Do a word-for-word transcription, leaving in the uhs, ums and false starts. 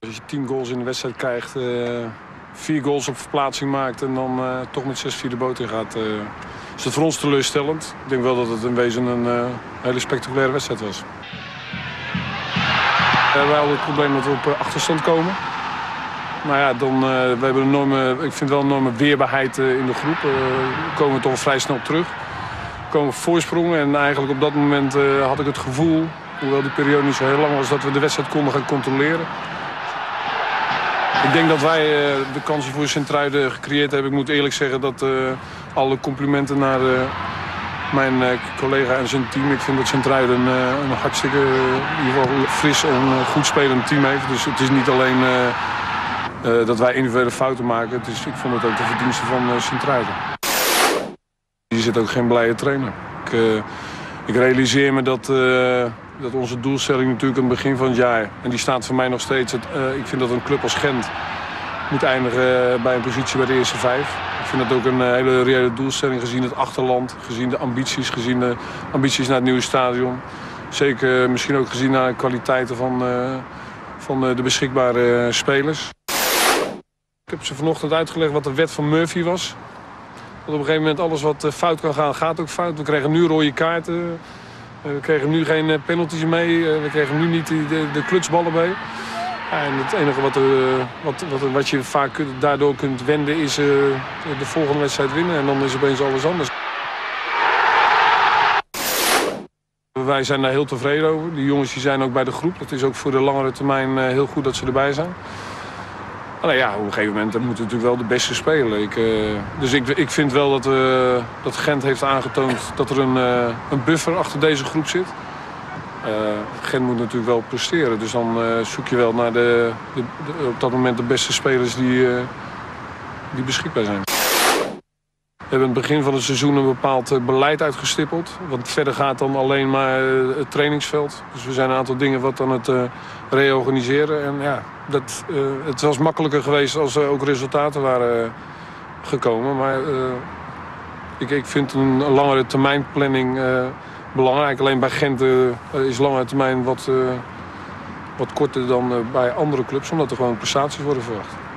Als je tien goals in de wedstrijd krijgt, uh, vier goals op verplaatsing maakt en dan uh, toch met zes vier de boot in gaat, uh, is dat voor ons teleurstellend. Ik denk wel dat het in wezen een uh, hele spectaculaire wedstrijd was. Uh, wij hadden het probleem dat we op uh, achterstand komen. Maar ja, dan, uh, we hebben een enorme, ik vind wel een enorme weerbaarheid uh, in de groep. Uh, we komen toch vrij snel op terug. We komen op voorsprong en eigenlijk op dat moment uh, had ik het gevoel, hoewel die periode niet zo heel lang was, dat we de wedstrijd konden gaan controleren. Ik denk dat wij uh, de kansen voor Sint-Truiden gecreëerd hebben. Ik moet eerlijk zeggen dat uh, alle complimenten naar uh, mijn uh, collega en zijn team. Ik vind dat Sint-Truiden uh, een hartstikke uh, in ieder geval fris en uh, goed spelend team heeft. Dus het is niet alleen uh, uh, dat wij individuele fouten maken. Het is, ik vond het ook de verdienste van uh, Sint-Truiden. Hier zit ook geen blije trainer. Ik, uh, ik realiseer me dat... Uh, Dat onze doelstelling natuurlijk aan het begin van het jaar, en die staat voor mij nog steeds, het, uh, ik vind dat een club als Gent moet eindigen bij een positie bij de eerste vijf. Ik vind dat ook een uh, hele reële doelstelling gezien het achterland, gezien de ambities, gezien de ambities naar het nieuwe stadion. Zeker uh, misschien ook gezien naar de kwaliteiten van, uh, van uh, de beschikbare uh, spelers. Ik heb ze vanochtend uitgelegd wat de wet van Murphy was. Dat op een gegeven moment alles wat uh, fout kan gaan, gaat ook fout. We krijgen nu rode kaarten. We kregen nu geen penalties mee, we kregen nu niet de, de klutsballen mee. En het enige wat, uh, wat, wat, wat je vaak daardoor kunt wenden is uh, de volgende wedstrijd winnen. En dan is opeens alles anders. Wij zijn daar heel tevreden over. Die jongens die zijn ook bij de groep. Dat is ook voor de langere termijn uh, heel goed dat ze erbij zijn. Nou ja, op een gegeven moment moeten we natuurlijk wel de beste spelen. Ik, uh, dus ik, ik vind wel dat, uh, dat Gent heeft aangetoond dat er een, uh, een buffer achter deze groep zit. Uh, Gent moet natuurlijk wel presteren. Dus dan uh, zoek je wel naar de, de, de, op dat moment de beste spelers die, uh, die beschikbaar zijn. We hebben in het begin van het seizoen een bepaald beleid uitgestippeld. Want verder gaat dan alleen maar het trainingsveld. Dus we zijn een aantal dingen wat aan het uh, reorganiseren. En ja, dat, uh, het was makkelijker geweest als er ook resultaten waren uh, gekomen. Maar uh, ik, ik vind een, een langere termijn planning uh, belangrijk. Alleen bij Gent uh, is langere termijn wat, uh, wat korter dan uh, bij andere clubs. Omdat er gewoon prestaties worden verwacht.